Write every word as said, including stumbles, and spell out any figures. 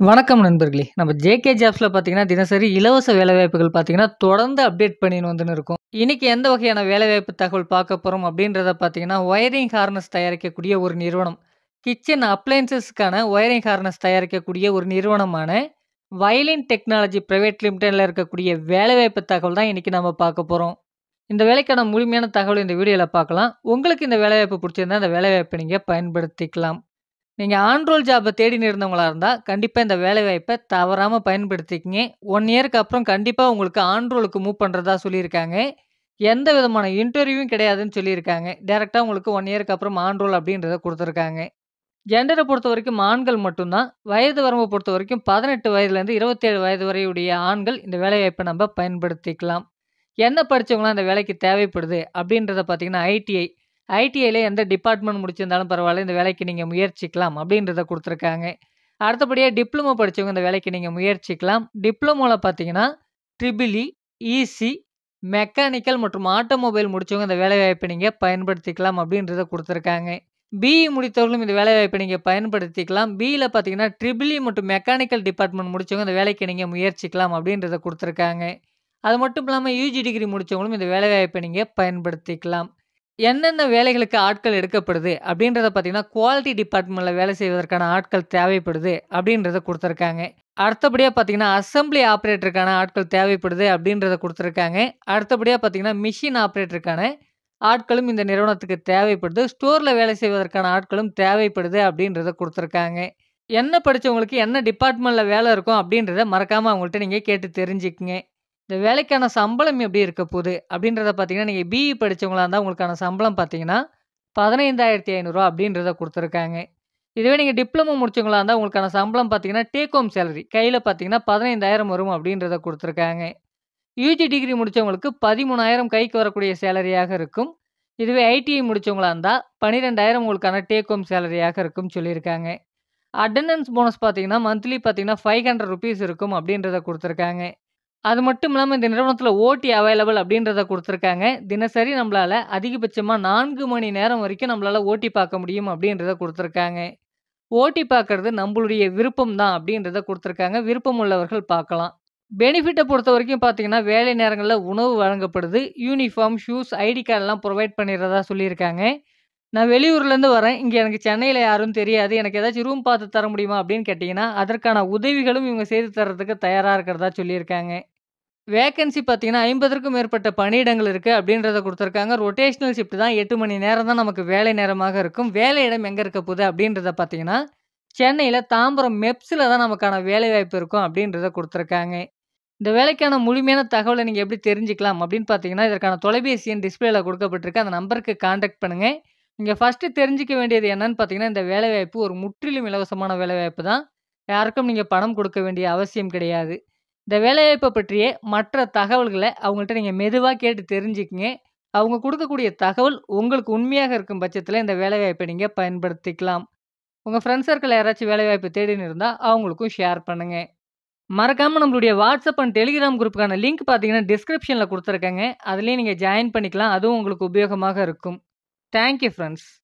வணக்கம் நண்பர்களே! நம்ம ஜேகே ஜாப்ஸ்ல பார்த்தீங்கன்னா, தினசரி இலவச வேலைவாய்ப்புகள் பார்த்தீங்கன்னா, தொடர்ந்து அப்டேட் பண்ணின்னு வந்துன்னு இருக்கோம். இன்னைக்கு எந்த வகையான வேலைவாய்ப்பு தகவல் பார்க்க போறோம் அப்டின்றத பார்த்தீங்கன்னா, ஒயரிங் ஹார்னஸ் தயாரிக்கக்கூடிய ஒரு நிறுவனம். கிச்சன் அப்ளையன்ஸஸ்க்கான ஒயரிங் ஹார்னஸ் தயாரிக்கக்கூடிய ஒரு நிறுவனமான வயலின் டெக்னாலஜி பிரைவேட் லிமிடெட்ல இருக்கக்கூடிய வேலைவாய்ப்பு தகவல் தான் இன்னைக்கு நம்ம பார்க்க போறோம். இந்த வேலைக்கான முழுமையான தகவல் இந்த வீடியோல பார்க்கலாம். உங்களுக்கு இந்த வேலைவாய்ப்பு பிடிச்சிருந்தா, இந்த வேலைவாய்ப்பை நீங்க பயன்படுத்திக்கலாம். நீங்க ஆன் ரோல் ஜாப்ப தேடின்னு இருந்தவங்களா இருந்தா, கண்டிப்பா இந்த வேலைவாய்ப்ப தவறாம பயன்படுத்திக்கங்க. ஒரு இயர்க்கு அப்புறம் கண்டிப்பா உங்களுக்கு ஆன் ரோலுக்கு மூவ் பண்றதா சொல்லியிருக்காங்க. எந்த விதமான இன்டர்வியூவும் கிடையாதுன்னு சொல்லியிருக்காங்க. டைரக்ட்டா உங்களுக்கு ஒரு இயர்க்கு அப்புறம் ஆன் ரோல் அப்படின்றத குடுத்துருக்காங்க. ஜெண்டர பொறுத்தவரைக்கும் ஆண்கள் மட்டும் தான். வயது வரம்ப பொறுத்தவரைக்கும் பதினெட்டு வயதிலேருந்து இருபத்தி ஏழு வயது வரையுடைய ஆண்கள் இந்த வேலைவாய்ப்ப நம்ப பயன்படுத்திக்கலாம். என்ன படிச்சவங்கலாம் இந்த வேலைக்கு தேவைப்படுது அப்படின்றத பார்த்தீங்கன்னா, ஐடிஐ. ஐடிஐல எந்த டிபார்ட்மெண்ட் முடிச்சிருந்தாலும் பரவால்ல, இந்த வேலைக்கு நீங்க முயற்சிக்கலாம் அப்படின்றத குடுத்துருக்காங்க. அடுத்தபடியா டிப்ளமோ படிச்சவங்க இந்த வேலைக்கு நீங்க முயற்சிக்கலாம். டிப்ளமோல பார்த்தீங்கன்னா, ட்ரிபிள் இ, இசி, மெக்கானிக்கல் மற்றும் ஆட்டோமொபைல் முடிச்சவங்க இந்த வேலைவாய்ப்பை நீங்க பயன்படுத்திக்கலாம் அப்படின்றத குடுத்துருக்காங்க. பிஇ முடித்தவர்களும் இந்த வேலைவாய்ப்பை நீங்க பயன்படுத்திக்கலாம். பிஇல பார்த்தீங்கன்னா, ட்ரிபிள் இ மற்றும் மெக்கானிக்கல் டிபார்ட்மெண்ட் முடிச்சவங்க இந்த வேலைக்கு நீங்க முயற்சிக்கலாம் அப்படின்றத குடுத்துருக்காங்க. அது மட்டும் இல்லாம யுஜி டிகிரி முடிச்சவங்களும் இந்த வேலைவாய்ப்பை நீங்க பயன்படுத்திக்கலாம். என்னென்ன வேலைகளுக்கு ஆட்கள் எடுக்கப்படுது அப்படின்றத பார்த்தீங்கன்னா, குவாலிட்டி டிபார்ட்மெண்ட்ல வேலை செய்வதற்கான ஆட்கள் தேவைப்படுது அப்படின்றத குடுத்துருக்காங்க. அடுத்தபடியா பார்த்தீங்கன்னா, அசெம்பிளி ஆப்பரேட்டருக்கான ஆட்கள் தேவைப்படுது அப்படின்றத குடுத்துருக்காங்க. அடுத்தபடியா பார்த்தீங்கன்னா, மிஷின் ஆப்பரேட்டருக்கான ஆட்களும் இந்த நிறுவனத்துக்கு தேவைப்படுது. ஸ்டோர்ல வேலை செய்வதற்கான ஆட்களும் தேவைப்படுது அப்படின்றத குடுத்துருக்காங்க. என்ன படிச்சவங்களுக்கு என்ன டிபார்ட்மெண்ட்ல வேலை இருக்கும் அப்படின்றத மறக்காம அவங்கள்ட்ட நீங்க கேட்டு தெரிஞ்சுக்கங்க. இந்த வேலைக்கான சம்பளம் எப்படி இருக்க போது அப்படின்றத பார்த்தீங்கன்னா, நீங்க பிஇ படிச்சவங்களா இருந்தா உங்களுக்கான சம்பளம் பார்த்தீங்கன்னா, பதினைந்தாயிரத்து ஐநூறு அப்படின்றத குடுத்துருக்காங்க. இதுவே நீங்க டிப்ளமோ முடிச்சவங்களா இருந்தா உங்களுக்கான சம்பளம் பார்த்தீங்கன்னா, டேக் ஹோம் சேலரி கையில பார்த்தீங்கன்னா பதினைந்தாயிரம் வரும் அப்படின்றத குடுத்துருக்காங்க. யுஜி டிகிரி முடிச்சவங்களுக்கு பதிமூணாயிரம் கைக்கு வரக்கூடிய சேலரியாக இருக்கும். இதுவே ஐடிஐ முடிச்சவங்களா இருந்தா பன்னிரண்டாயிரம் உங்களுக்கான டேக் ஹோம் சேலரியாக இருக்கும்னு சொல்லியிருக்காங்க. அட்டெண்டன்ஸ் போனஸ் பார்த்தீங்கன்னா, மந்த்லி பார்த்தீங்கன்னா ₹ஐநூறு ரூபீஸ் இருக்கும் அப்படின்றத குடுத்துருக்காங்க. அது மட்டும் இல்லாம இந்த நிறுவனத்தில ஓடி அவைலபிள் அப்படின்றத குடுத்துருக்காங்க. தினசரி நம்மளால அதிகபட்சமா நான்கு மணி நேரம் வரைக்கும் நம்மளால ஓடி பார்க்க முடியும் அப்படின்றத குடுத்துருக்காங்க. ஓடி பார்க்கறது நம்மளுடைய விருப்பம் தான் அப்படின்றத குடுத்துருக்காங்க. விருப்பம் உள்ளவர்கள் பார்க்கலாம். பெனிஃபிட்ட பொறுத்தவரைக்கும் பார்த்தீங்கன்னா, வேலை நேரங்கள்ல உணவு வழங்கப்படுது. யூனிஃபார்ம், ஷூஸ், ஐடி கார்ட்லாம் புரொவைட் பண்ணிறதா சொல்லியிருக்காங்க. நான் வெளியூர்லேருந்து வரேன். இங்க எனக்கு சென்னையில யாரும் தெரியாது. எனக்கு ஏதாச்சும் ரூம் பார்த்து தர முடியுமா அப்படின்னு கேட்டீங்கன்னா, அதற்கான உதவிகளும் இவங்க செய்து தர்றதுக்கு தயாரா இருக்கிறதா சொல்லியிருக்காங்க. வேக்கன்சி பார்த்தீங்கன்னா, ஐம்பதுக்கும் மேற்பட்ட பணியிடங்கள் இருக்கு அப்படின்றத குடுத்துருக்காங்க. ரொட்டேஷனல் ஷிஃப்ட் தான் எட்டு மணி நேரம் தான் நமக்கு வேலை நேரமாக இருக்கும். வேலை இடம் எங்க இருக்க போது அப்படின்றத பார்த்தீங்கன்னா, சென்னையில தாம்பரம் மெப்ஸ்ல தான் நமக்கான வேலைவாய்ப்பு இருக்கும் அப்படின்றத குடுத்துருக்காங்க. இந்த வேலைக்கான முழுமையான தகவல நீங்க எப்படி தெரிஞ்சுக்கலாம் அப்படின்னு பார்த்தீங்கன்னா, இதற்கான தொலைபேசி எண் டிஸ்ப்ளேல குடுக்கப்பட்டிருக்கு. அந்த நம்பருக்கு கான்டாக்ட் பண்ணுங்க. நீங்க ஃபர்ஸ்ட்டு தெரிஞ்சுக்க வேண்டியது என்னன்னு பார்த்தீங்கன்னா, இந்த வேலைவாய்ப்பு ஒரு முற்றிலும் இலவசமான வேலைவாய்ப்பு தான். யாருக்கும் நீங்க பணம் கொடுக்க வேண்டிய அவசியம் கிடையாது. இந்த வேலைவாய்ப்ப பற்றிய மற்ற தகவல்கள அவங்கள்ட்ட நீங்க மெதுவா கேட்டு தெரிஞ்சுக்கங்க. அவங்க குடுக்கக்கூடிய தகவல் உங்களுக்கு உண்மையாக இருக்கும் பட்சத்தில இந்த வேலைவாய்ப்பை நீங்க பயன்படுத்திக்கலாம். உங்க ஃப்ரெண்ட்ஸ் சர்க்கிள்ல யாராச்சும் வேலைவாய்ப்பு தேடின்னு இருந்தா அவங்களுக்கும் ஷேர் பண்ணுங்க. மறக்காம நம்மளுடைய வாட்ஸ்அப் அண்ட் டெலிகிராம் குரூப்புக்கான லிங்க் பார்த்தீங்கன்னா, டிஸ்கிரிப்ஷன்ல குடுத்துருக்கேங்க. அதிலேயே நீங்க ஜாயின் பண்ணிக்கலாம். அதுவும் உங்களுக்கு உபயோகமாக இருக்கும். Thank you friends.